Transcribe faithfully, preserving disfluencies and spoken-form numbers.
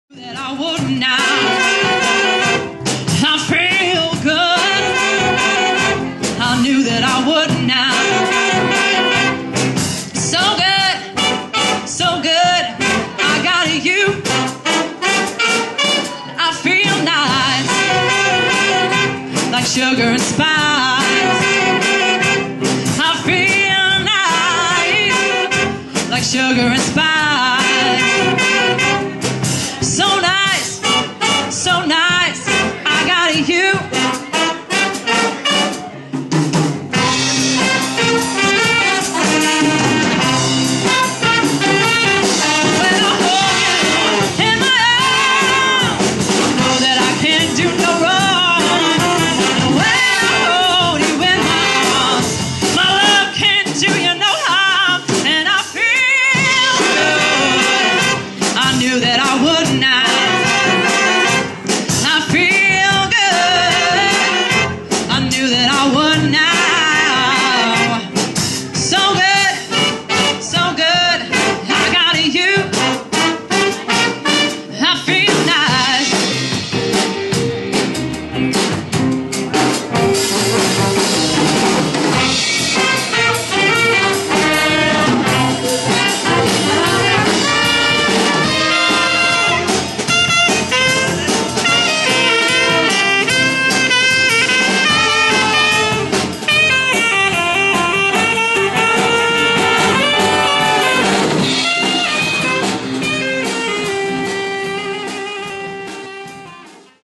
That I would now. I feel good. I knew that I would now. So good, so good. I got you. I feel nice, like sugar and spice. I feel nice, like sugar and spice.